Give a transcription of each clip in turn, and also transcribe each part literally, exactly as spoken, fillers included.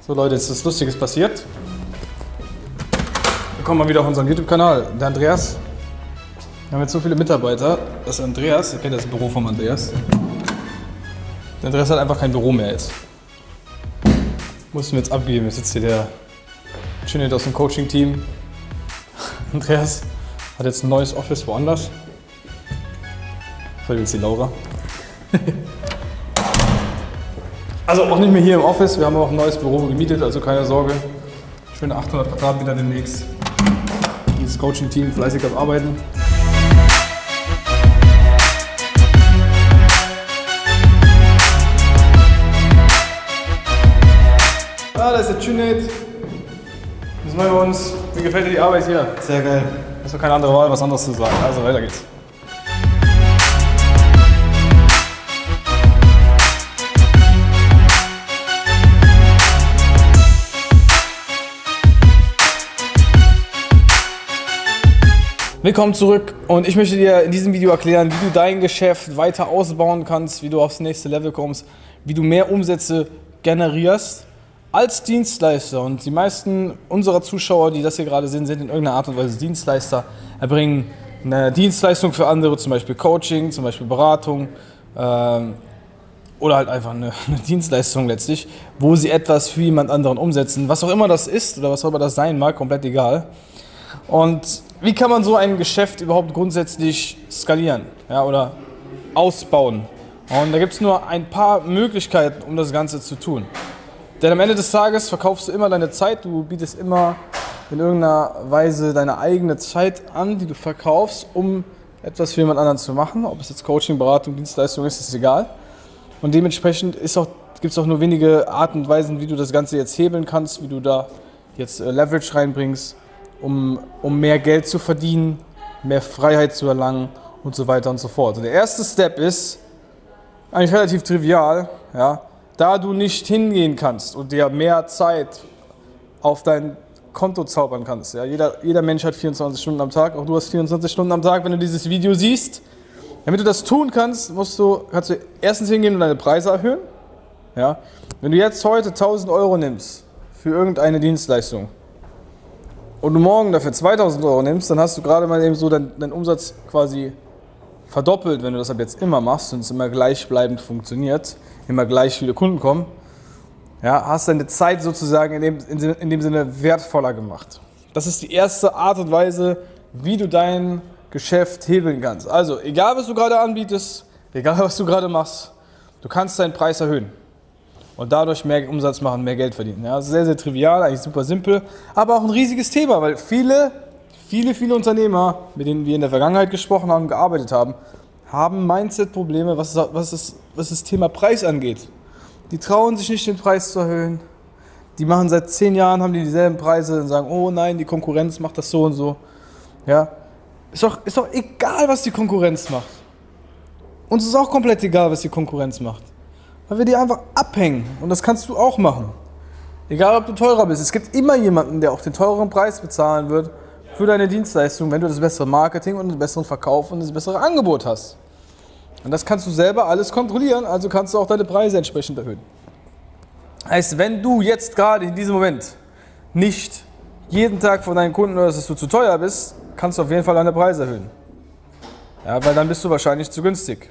So Leute, jetzt ist was Lustiges passiert. Wir kommen mal wieder auf unseren YouTube-Kanal. Der Andreas. Wir haben jetzt so viele Mitarbeiter. Das ist Andreas, ihr kennt das Büro vom Andreas. Der Andreas hat einfach kein Büro mehr jetzt. Mussten wir jetzt abgeben. Jetzt sitzt hier der Schöne aus dem Coaching-Team. Andreas hat jetzt ein neues Office woanders. Das war jetzt die Laura. Also auch nicht mehr hier im Office, wir haben auch ein neues Büro gemietet, also keine Sorge. Schöne achthundert Quadratmeter demnächst. Dieses Coaching-Team fleißig am Arbeiten. Ah, da ist der Cüneyt. Das machen wir uns. Wie gefällt dir die Arbeit hier? Sehr geil. Hast du keine andere Wahl, was anderes zu sagen. Also weiter geht's. Willkommen zurück und ich möchte dir in diesem Video erklären, wie du dein Geschäft weiter ausbauen kannst, wie du aufs nächste Level kommst, wie du mehr Umsätze generierst als Dienstleister. Und die meisten unserer Zuschauer, die das hier gerade sehen, sind in irgendeiner Art und Weise Dienstleister, erbringen eine Dienstleistung für andere, zum Beispiel Coaching, zum Beispiel Beratung ähm, oder halt einfach eine, eine Dienstleistung letztlich, wo sie etwas für jemand anderen umsetzen, was auch immer das ist oder was auch immer das sein mag, komplett egal. Und wie kann man so ein Geschäft überhaupt grundsätzlich skalieren, ja, oder ausbauen? Und da gibt es nur ein paar Möglichkeiten, um das Ganze zu tun. Denn am Ende des Tages verkaufst du immer deine Zeit, du bietest immer in irgendeiner Weise deine eigene Zeit an, die du verkaufst, um etwas für jemand anderen zu machen. Ob es jetzt Coaching, Beratung, Dienstleistung ist, ist egal. Und dementsprechend gibt es auch nur wenige Arten und Weisen, wie du das Ganze jetzt hebeln kannst, wie du da jetzt äh, Leverage reinbringst, Um, um mehr Geld zu verdienen, mehr Freiheit zu erlangen und so weiter und so fort. Und der erste Step ist eigentlich relativ trivial, ja, da du nicht hingehen kannst und dir mehr Zeit auf dein Konto zaubern kannst. Ja, jeder, jeder Mensch hat vierundzwanzig Stunden am Tag, auch du hast vierundzwanzig Stunden am Tag, wenn du dieses Video siehst. Damit du das tun kannst, musst du, kannst du erstens hingehen und deine Preise erhöhen. Ja. Wenn du jetzt heute tausend Euro nimmst für irgendeine Dienstleistung, und du morgen dafür zweitausend Euro nimmst, dann hast du gerade mal eben so deinen dein Umsatz quasi verdoppelt, wenn du das ab jetzt immer machst und es immer gleichbleibend funktioniert, immer gleich viele Kunden kommen, ja, hast deine Zeit sozusagen in dem, in, in dem Sinne wertvoller gemacht. Das ist die erste Art und Weise, wie du dein Geschäft hebeln kannst. Also, egal was du gerade anbietest, egal was du gerade machst, du kannst deinen Preis erhöhen. Und dadurch mehr Umsatz machen, mehr Geld verdienen. Ja, sehr, sehr trivial, eigentlich super simpel, aber auch ein riesiges Thema, weil viele, viele, viele Unternehmer, mit denen wir in der Vergangenheit gesprochen haben, gearbeitet haben, haben Mindset-Probleme, was, was, das, was das Thema Preis angeht. Die trauen sich nicht, den Preis zu erhöhen. Die machen seit zehn Jahren, haben die dieselben Preise und sagen, oh nein, die Konkurrenz macht das so und so. Ja, ist doch, ist doch egal, was die Konkurrenz macht. Uns ist auch komplett egal, was die Konkurrenz macht. Weil wir die einfach abhängen. Und das kannst du auch machen. Egal, ob du teurer bist. Es gibt immer jemanden, der auch den teureren Preis bezahlen wird für deine Dienstleistung, wenn du das bessere Marketing und den besseren Verkauf und das bessere Angebot hast. Und das kannst du selber alles kontrollieren, also kannst du auch deine Preise entsprechend erhöhen. Heißt, wenn du jetzt gerade in diesem Moment nicht jeden Tag von deinen Kunden hörst, dass du zu teuer bist, kannst du auf jeden Fall deine Preise erhöhen. Ja, weil dann bist du wahrscheinlich zu günstig.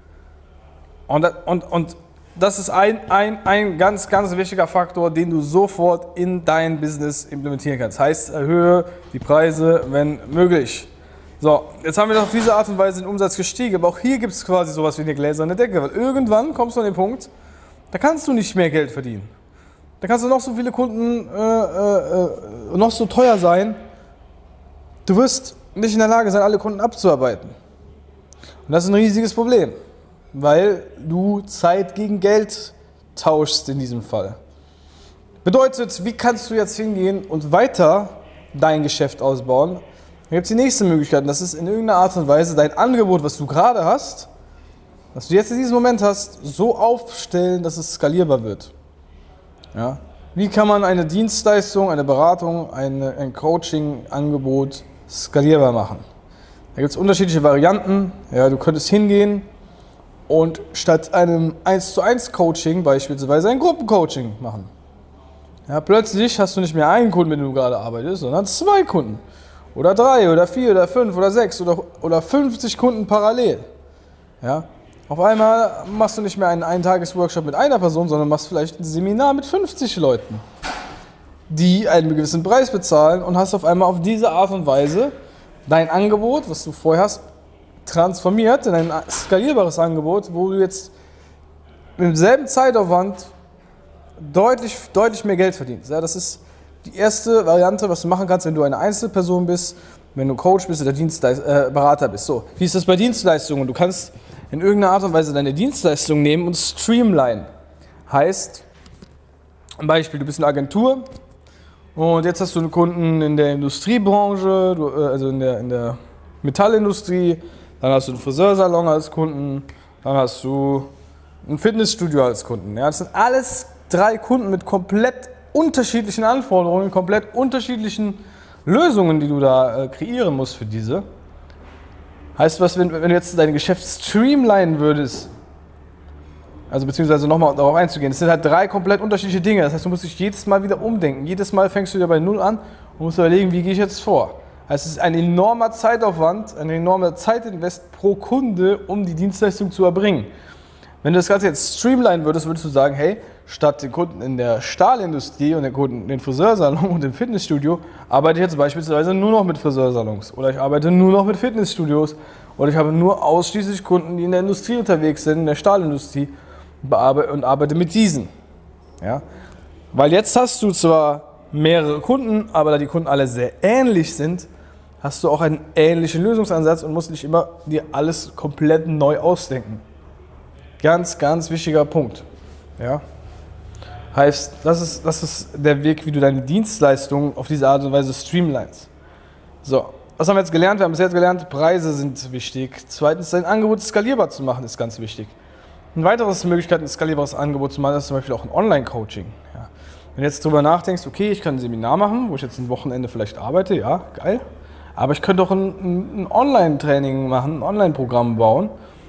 Und, und, und das ist ein, ein, ein ganz, ganz wichtiger Faktor, den du sofort in dein Business implementieren kannst. Heißt, erhöhe die Preise, wenn möglich. So, jetzt haben wir auf diese Art und Weise den Umsatz gestiegen, aber auch hier gibt es quasi sowas wie eine gläserne Decke, weil irgendwann kommst du an den Punkt, da kannst du nicht mehr Geld verdienen. Da kannst du noch so viele Kunden, äh, äh, noch so teuer sein, du wirst nicht in der Lage sein, alle Kunden abzuarbeiten. Und das ist ein riesiges Problem. Weil du Zeit gegen Geld tauschst in diesem Fall. Bedeutet, wie kannst du jetzt hingehen und weiter dein Geschäft ausbauen? Da gibt es die nächste Möglichkeit, das ist in irgendeiner Art und Weise dein Angebot, was du gerade hast, was du jetzt in diesem Moment hast, so aufstellen, dass es skalierbar wird. Ja? Wie kann man eine Dienstleistung, eine Beratung, eine, ein Coaching-Angebot skalierbar machen? Da gibt es unterschiedliche Varianten. Ja, du könntest hingehen und statt einem eins zu eins Coaching beispielsweise ein Gruppencoaching machen. Ja, plötzlich hast du nicht mehr einen Kunden, mit dem du gerade arbeitest, sondern zwei Kunden. Oder drei, oder vier, oder fünf, oder sechs, oder, oder fünfzig Kunden parallel. Ja? Auf einmal machst du nicht mehr einen Eintages-Workshop mit einer Person, sondern machst vielleicht ein Seminar mit fünfzig Leuten, die einen gewissen Preis bezahlen und hast auf einmal auf diese Art und Weise dein Angebot, was du vorher hast, transformiert in ein skalierbares Angebot, wo du jetzt mit demselben Zeitaufwand deutlich, deutlich mehr Geld verdienst. Ja, das ist die erste Variante, was du machen kannst, wenn du eine Einzelperson bist, wenn du Coach bist oder Dienstleist äh, Berater bist. So, wie ist das bei Dienstleistungen? Du kannst in irgendeiner Art und Weise deine Dienstleistung nehmen und streamline. Heißt, ein Beispiel, du bist eine Agentur und jetzt hast du einen Kunden in der Industriebranche, du, äh, also in der, in der Metallindustrie, dann hast du einen Friseursalon als Kunden, dann hast du ein Fitnessstudio als Kunden. Ja, das sind alles drei Kunden mit komplett unterschiedlichen Anforderungen, komplett unterschiedlichen Lösungen, die du da äh, kreieren musst für diese. Heißt was, wenn, wenn du jetzt dein Geschäft streamlinen würdest, also beziehungsweise nochmal darauf einzugehen, das sind halt drei komplett unterschiedliche Dinge. Das heißt, du musst dich jedes Mal wieder umdenken. Jedes Mal fängst du wieder bei Null an und musst überlegen, wie gehe ich jetzt vor. Heißt, es ist ein enormer Zeitaufwand, ein enormer Zeitinvest pro Kunde, um die Dienstleistung zu erbringen. Wenn du das Ganze jetzt streamlinen würdest, würdest du sagen, hey, statt den Kunden in der Stahlindustrie und den Kunden in den Friseursalon und im Fitnessstudio, arbeite ich jetzt beispielsweise nur noch mit Friseursalons oder ich arbeite nur noch mit Fitnessstudios oder ich habe nur ausschließlich Kunden, die in der Industrie unterwegs sind, in der Stahlindustrie und arbeite mit diesen. Ja? Weil jetzt hast du zwar mehrere Kunden, aber da die Kunden alle sehr ähnlich sind, hast du auch einen ähnlichen Lösungsansatz und musst nicht immer dir alles komplett neu ausdenken. Ganz, ganz wichtiger Punkt. Ja? Heißt, das ist, das ist der Weg, wie du deine Dienstleistungen auf diese Art und Weise streamlinest. So, was haben wir jetzt gelernt? Wir haben bis jetzt gelernt, Preise sind wichtig. Zweitens, dein Angebot skalierbar zu machen, ist ganz wichtig. Eine weitere Möglichkeit, ein skalierbares Angebot zu machen, ist zum Beispiel auch ein Online-Coaching. Ja. Wenn du jetzt darüber nachdenkst, okay, ich kann ein Seminar machen, wo ich jetzt ein Wochenende vielleicht arbeite, ja, geil. Aber ich könnte auch ein, ein Online-Training machen, ein Online-Programm bauen,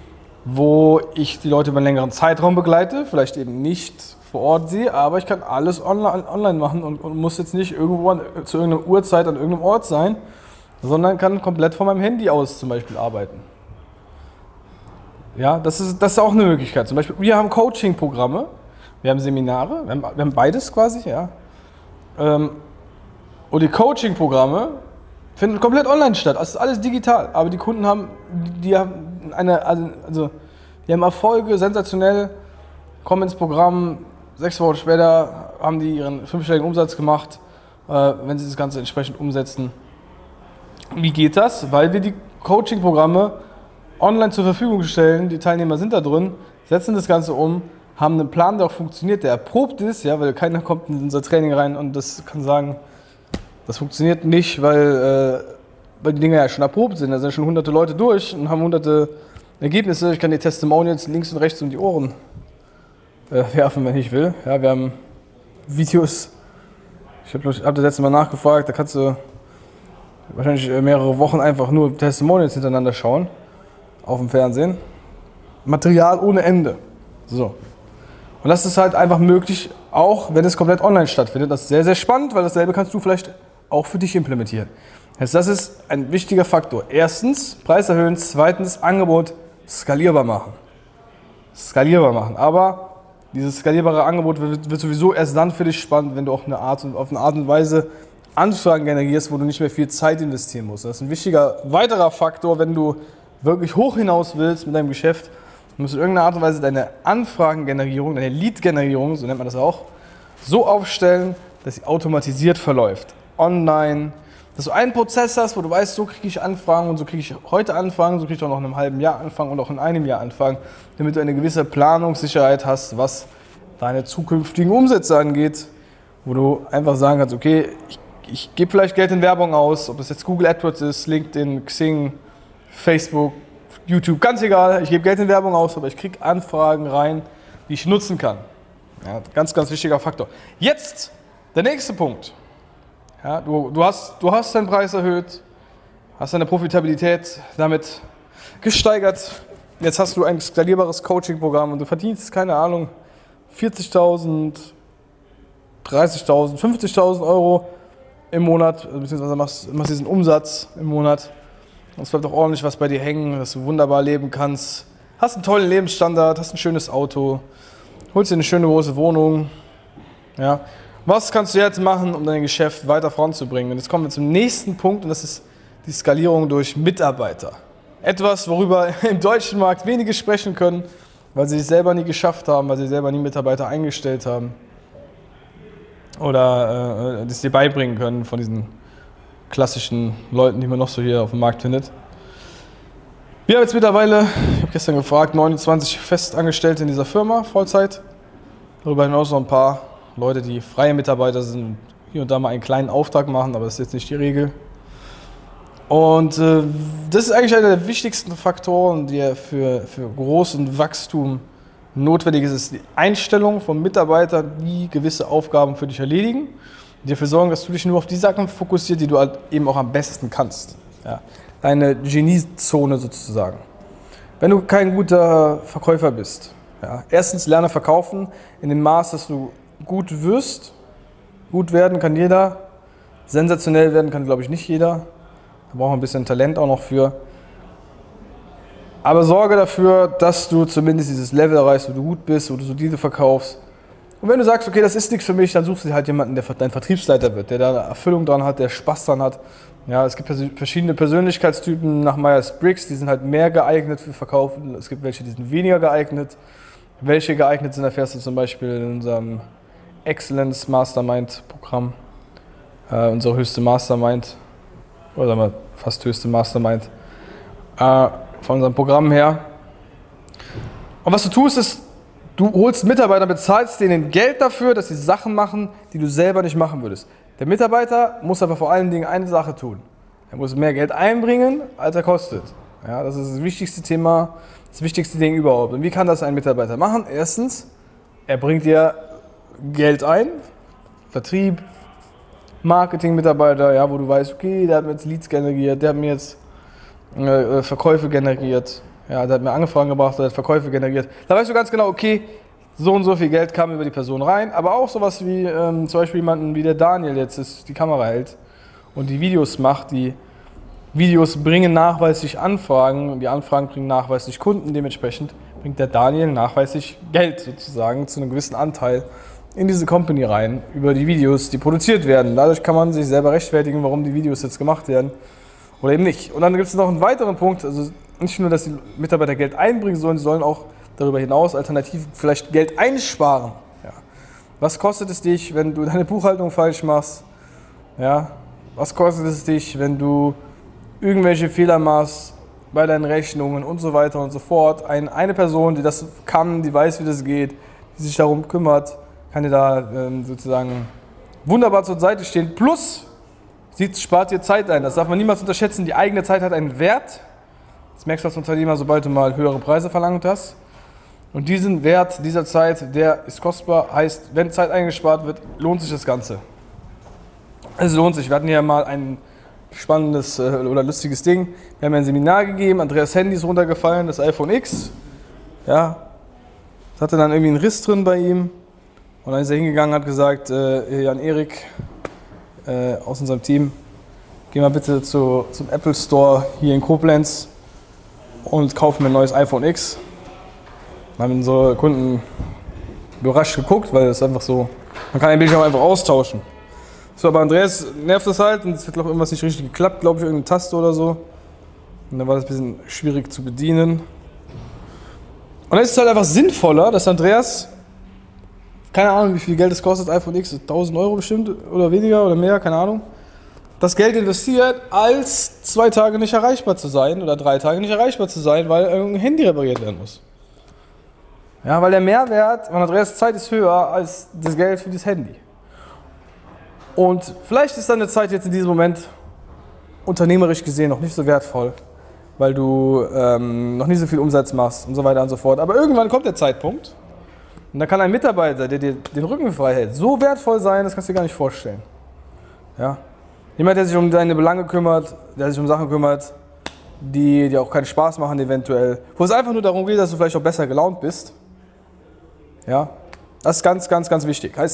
wo ich die Leute über einen längeren Zeitraum begleite, vielleicht eben nicht vor Ort sehe, aber ich kann alles online, online machen und, und muss jetzt nicht irgendwo an, zu irgendeiner Uhrzeit an irgendeinem Ort sein, sondern kann komplett von meinem Handy aus zum Beispiel arbeiten. Ja, das ist, das ist auch eine Möglichkeit. Zum Beispiel, wir haben Coaching-Programme, wir haben Seminare, wir haben, wir haben beides quasi, ja. Ähm, und die Coaching-Programme finden komplett online statt. Das ist alles digital. Aber die Kunden haben, die haben eine, also die haben Erfolge, sensationell, kommen ins Programm, sechs Wochen später haben die ihren fünfstelligen Umsatz gemacht, äh, wenn sie das Ganze entsprechend umsetzen. Wie geht das? Weil wir die Coaching-Programme online zur Verfügung stellen, die Teilnehmer sind da drin, setzen das Ganze um, haben einen Plan, der auch funktioniert, der erprobt ist, ja, weil keiner kommt in unser Training rein und das kann sagen, das funktioniert nicht, weil, äh, weil die Dinge ja schon erprobt sind. Da sind schon hunderte Leute durch und haben hunderte Ergebnisse. Ich kann die Testimonials links und rechts um die Ohren äh, werfen, wenn ich will. Ja, wir haben Videos, ich habe hab das letzte Mal nachgefragt, da kannst du wahrscheinlich mehrere Wochen einfach nur Testimonials hintereinander schauen auf dem Fernsehen. Material ohne Ende. So. Und das ist halt einfach möglich, auch wenn es komplett online stattfindet. Das ist sehr, sehr spannend, weil dasselbe kannst du vielleicht auch für dich implementieren. Das ist ein wichtiger Faktor. Erstens, Preis erhöhen. Zweitens, Angebot skalierbar machen. Skalierbar machen. Aber dieses skalierbare Angebot wird, wird sowieso erst dann für dich spannend, wenn du auch eine Art und, auf eine Art und Weise Anfragen generierst, wo du nicht mehr viel Zeit investieren musst. Das ist ein wichtiger weiterer Faktor, wenn du wirklich hoch hinaus willst mit deinem Geschäft. Du musst in irgendeiner Art und Weise deine Anfragengenerierung, deine Lead-Generierung, so nennt man das auch, so aufstellen, dass sie automatisiert verläuft. Online, dass du einen Prozess hast, wo du weißt, so kriege ich Anfragen und so kriege ich heute Anfragen, so kriege ich auch noch in einem halben Jahr Anfragen und auch in einem Jahr Anfragen, damit du eine gewisse Planungssicherheit hast, was deine zukünftigen Umsätze angeht, wo du einfach sagen kannst, okay, ich, ich gebe vielleicht Geld in Werbung aus, ob das jetzt Google AdWords ist, LinkedIn, Xing, Facebook, YouTube, ganz egal, ich gebe Geld in Werbung aus, aber ich kriege Anfragen rein, die ich nutzen kann. Ja, ganz, ganz wichtiger Faktor. Jetzt der nächste Punkt. Ja, du, du, hast, du hast deinen Preis erhöht, hast deine Profitabilität damit gesteigert. Jetzt hast du ein skalierbares Coaching-Programm und du verdienst, keine Ahnung, vierzigtausend, dreißigtausend, fünfzigtausend Euro im Monat, beziehungsweise machst, machst diesen Umsatz im Monat. Und es bleibt auch ordentlich was bei dir hängen, dass du wunderbar leben kannst. Hast einen tollen Lebensstandard, hast ein schönes Auto, holst dir eine schöne große Wohnung. Ja. Was kannst du jetzt machen, um dein Geschäft weiter voranzubringen? Und jetzt kommen wir zum nächsten Punkt und das ist die Skalierung durch Mitarbeiter. Etwas, worüber im deutschen Markt wenige sprechen können, weil sie es selber nie geschafft haben, weil sie selber nie Mitarbeiter eingestellt haben. Oder äh, das dir beibringen können von diesen klassischen Leuten, die man noch so hier auf dem Markt findet. Wir haben jetzt mittlerweile, ich habe gestern gefragt, neunundzwanzig Festangestellte in dieser Firma, Vollzeit. Darüber hinaus noch ein paar Leute, die freie Mitarbeiter sind und hier und da mal einen kleinen Auftrag machen, aber das ist jetzt nicht die Regel. Und äh, das ist eigentlich einer der wichtigsten Faktoren, die für, für großen Wachstum notwendig ist, ist die Einstellung von Mitarbeitern, die gewisse Aufgaben für dich erledigen, die dafür sorgen, dass du dich nur auf die Sachen fokussierst, die du halt eben auch am besten kannst. Ja. Deine Geniezone sozusagen. Wenn du kein guter Verkäufer bist, ja, erstens lerne verkaufen in dem Maß, dass du gut wirst. Gut werden kann jeder, sensationell werden kann, glaube ich, nicht jeder. Da braucht man ein bisschen Talent auch noch für. Aber sorge dafür, dass du zumindest dieses Level erreichst, wo du gut bist, wo du solide verkaufst. Und wenn du sagst, okay, das ist nichts für mich, dann suchst du dir halt jemanden, der dein Vertriebsleiter wird, der da eine Erfüllung dran hat, der Spaß dran hat. Ja, es gibt verschiedene Persönlichkeitstypen nach Myers-Briggs, die sind halt mehr geeignet für Verkaufen. Es gibt welche, die sind weniger geeignet. Welche geeignet sind, erfährst du zum Beispiel in unserem Excellence Mastermind Programm. Äh, unsere höchste Mastermind, oder sagen wir fast höchste Mastermind. Äh, von unserem Programm her. Und was du tust, ist, du holst Mitarbeiter, bezahlst denen Geld dafür, dass sie Sachen machen, die du selber nicht machen würdest. Der Mitarbeiter muss aber vor allen Dingen eine Sache tun. Er muss mehr Geld einbringen, als er kostet. Ja, das ist das wichtigste Thema, das wichtigste Ding überhaupt. Und wie kann das ein Mitarbeiter machen? Erstens, er bringt dir Geld ein, Vertrieb, Marketing-Mitarbeiter, ja, wo du weißt, okay, der hat mir jetzt Leads generiert, der hat mir jetzt äh, Verkäufe generiert, ja, der hat mir Anfragen gebracht, der hat Verkäufe generiert. Da weißt du ganz genau, okay, so und so viel Geld kam über die Person rein, aber auch sowas wie ähm, zum Beispiel jemanden wie der Daniel jetzt ist, die Kamera hält und die Videos macht, die Videos bringen nachweislich Anfragen und die Anfragen bringen nachweislich Kunden, dementsprechend bringt der Daniel nachweislich Geld sozusagen zu einem gewissen Anteil in diese Company rein, über die Videos, die produziert werden. Dadurch kann man sich selber rechtfertigen, warum die Videos jetzt gemacht werden oder eben nicht. Und dann gibt es noch einen weiteren Punkt, also nicht nur, dass die Mitarbeiter Geld einbringen sollen, sie sollen auch darüber hinaus alternativ vielleicht Geld einsparen. Ja. Was kostet es dich, wenn du deine Buchhaltung falsch machst? Ja. Was kostet es dich, wenn du irgendwelche Fehler machst bei deinen Rechnungen und so weiter und so fort? Ein, eine Person, die das kann, die weiß, wie das geht, die sich darum kümmert, kann dir da ähm, sozusagen wunderbar zur Seite stehen. Plus, sie spart dir Zeit ein. Das darf man niemals unterschätzen. Die eigene Zeit hat einen Wert. Das merkst du als Unternehmer, sobald du mal höhere Preise verlangt hast. Und diesen Wert dieser Zeit, der ist kostbar. Heißt, wenn Zeit eingespart wird, lohnt sich das Ganze. Es lohnt sich. Wir hatten hier mal ein spannendes äh, oder lustiges Ding. Wir haben ein Seminar gegeben. Andreas Handy ist runtergefallen, das iPhone X. Ja, das hatte dann irgendwie einen Riss drin bei ihm. Und dann ist er hingegangen und hat gesagt, äh, Jan-Erik äh, aus unserem Team, geh mal bitte zu, zum Apple Store hier in Koblenz und kauf mir ein neues iPhone X. Dann haben unsere Kunden überrascht geguckt, weil es einfach so, man kann den Bildschirm einfach austauschen. So, aber Andreas nervt das halt und es hat glaube ich irgendwas nicht richtig geklappt, glaube ich, irgendeine Taste oder so. Und dann war das ein bisschen schwierig zu bedienen. Und dann ist es halt einfach sinnvoller, dass Andreas, keine Ahnung, wie viel Geld es kostet, iPhone X, tausend Euro bestimmt oder weniger oder mehr, keine Ahnung, das Geld investiert, als zwei Tage nicht erreichbar zu sein oder drei Tage nicht erreichbar zu sein, weil irgendein Handy repariert werden muss. Ja, weil der Mehrwert von Andreas Zeit ist höher als das Geld für das Handy. Und vielleicht ist deine Zeit jetzt in diesem Moment unternehmerisch gesehen noch nicht so wertvoll, weil du ähm, noch nicht so viel Umsatz machst und so weiter und so fort. Aber irgendwann kommt der Zeitpunkt und da kann ein Mitarbeiter, der dir den Rücken frei hält, so wertvoll sein, das kannst du dir gar nicht vorstellen. Ja? Jemand, der sich um deine Belange kümmert, der sich um Sachen kümmert, die dir auch keinen Spaß machen eventuell, wo es einfach nur darum geht, dass du vielleicht auch besser gelaunt bist. Ja? Das ist ganz, ganz, ganz wichtig. Heißt,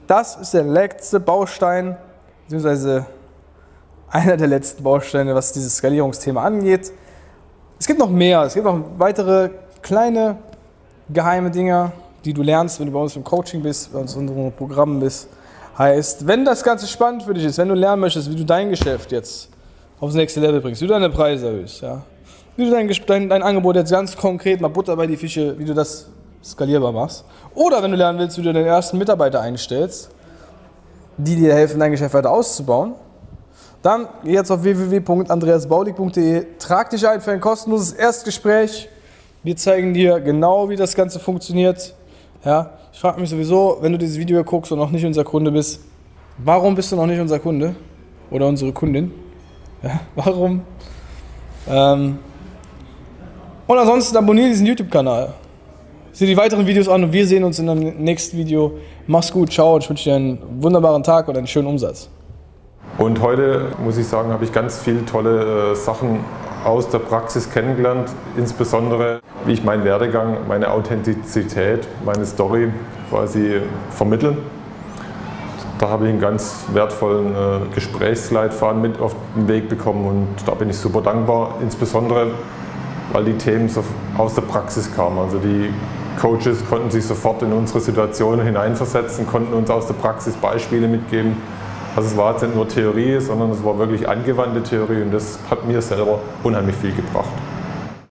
das ist der letzte Baustein, beziehungsweise einer der letzten Bausteine, was dieses Skalierungsthema angeht. Es gibt noch mehr, es gibt noch weitere kleine geheime Dinge, die du lernst, wenn du bei uns im Coaching bist, bei uns in unseren Programmen bist. Heißt, wenn das Ganze spannend für dich ist, wenn du lernen möchtest, wie du dein Geschäft jetzt aufs nächste Level bringst, wie du deine Preise erhöhst, ja, wie du dein, dein, dein Angebot jetzt ganz konkret, mal Butter bei die Fische, wie du das skalierbar machst. Oder wenn du lernen willst, wie du deinen ersten Mitarbeiter einstellst, die dir helfen, dein Geschäft weiter auszubauen, dann geh jetzt auf w w w punkt andreas baulig punkt de, trag dich ein für ein kostenloses Erstgespräch. Wir zeigen dir genau, wie das Ganze funktioniert. Ja, ich frage mich sowieso, wenn du dieses Video guckst und noch nicht unser Kunde bist, warum bist du noch nicht unser Kunde oder unsere Kundin? Ja, warum? Ähm und ansonsten abonniere diesen YouTube-Kanal. Sieh die weiteren Videos an und wir sehen uns in einem nächsten Video. Mach's gut, ciao und ich wünsche dir einen wunderbaren Tag und einen schönen Umsatz. Und heute, muss ich sagen, habe ich ganz viele tolle äh, Sachen aus der Praxis kennengelernt, insbesondere wie ich meinen Werdegang, meine Authentizität, meine Story quasi vermittle. Da habe ich einen ganz wertvollen äh, Gesprächsleitfaden mit auf den Weg bekommen und da bin ich super dankbar, insbesondere weil die Themen so aus der Praxis kamen. Also die Coaches konnten sich sofort in unsere Situation hineinversetzen, konnten uns aus der Praxis Beispiele mitgeben. Also es war jetzt nicht nur Theorie, sondern es war wirklich angewandte Theorie und das hat mir selber unheimlich viel gebracht.